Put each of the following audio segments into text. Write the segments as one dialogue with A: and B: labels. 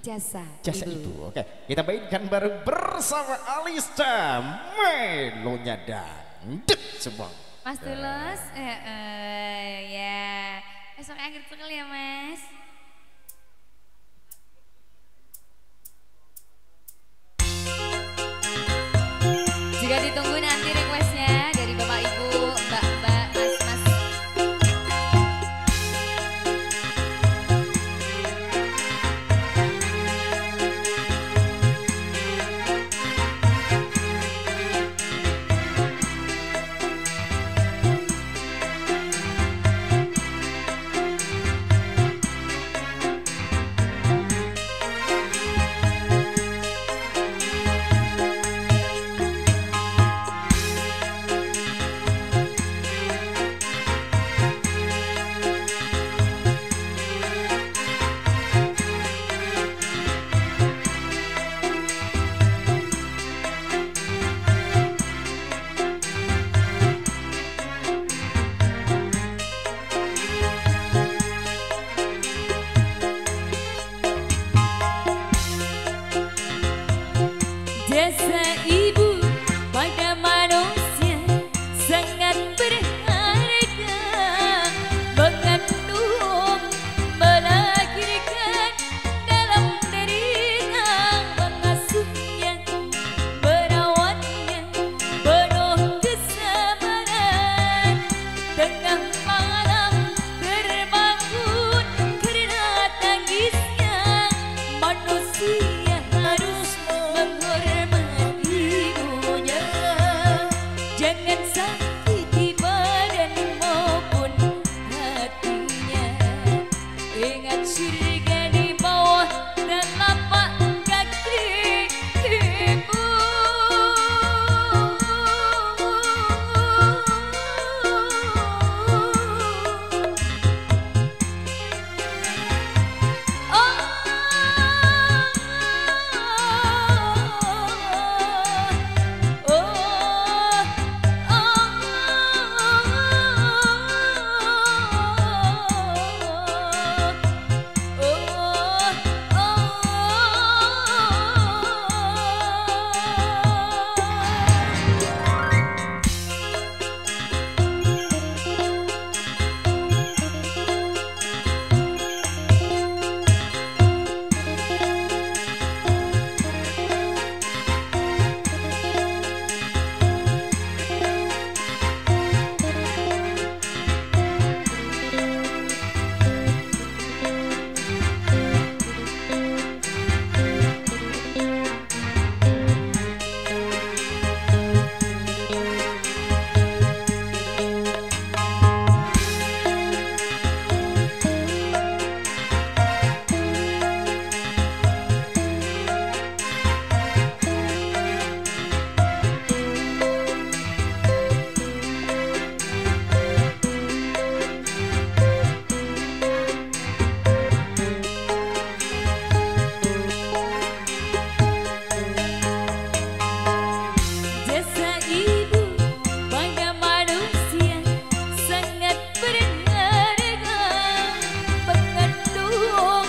A: Jasa.
B: Jasa
A: Ibu.
B: Ibu. Oke, kita mainkan bareng bersama Alista Melonya Dangdut semua.
A: Mas Tulus, ya. Besok akhir sekali ya Mas. Juga ditunggu nanti requestnya dari Bapak Ibu, Mbak-mbak, Mas-mas. Jasa ibu pada manusia sangat berharga, mengandung, melahirkan dalam derita, mengasuhnya, merawatnya, penuh kesabaran. Tengah malam terbangun karena tangisnya, manusia harus menghormati ibunya. Jangan sakiti badan maupun hatinya. Ingat surga di bawah telapak kaki ibu. Jasa ibu pada manusia sangat berharga, mengandung,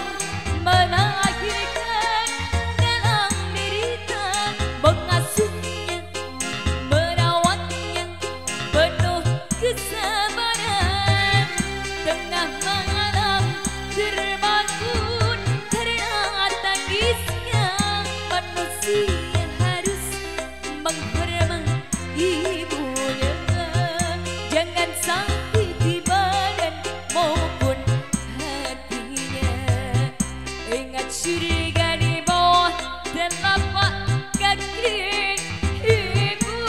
A: melahirkan dalam derita, mengasuhnya, merawatnya, penuh kesabaran. Tengah malam terbangun karena tangisnya, manusia harus menghormati ibunya. Jangan sakiti badan maupun hatinya. Ingat surga di bawah telapak kaki ibu.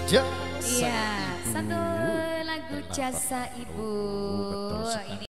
B: Jasa
A: Iya,
B: Ibu.
A: satu lagu Jasa Ibu.
B: Betul sekali.
A: Ini